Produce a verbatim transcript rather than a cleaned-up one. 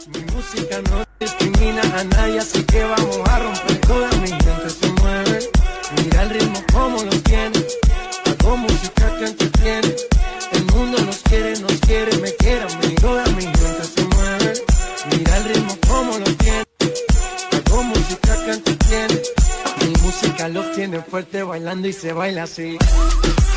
Mi música no discrimina a nadie, así que vamos a romper. Toda mi gente se mueve, mira el ritmo como lo tiene. Hago música que entretiene, el mundo nos quiere, nos quiere, me quiere a mí. Toda mi gente se mueve, mira el ritmo como lo tiene. Hago música que entretiene, mi música los tiene fuerte bailando y se baila así.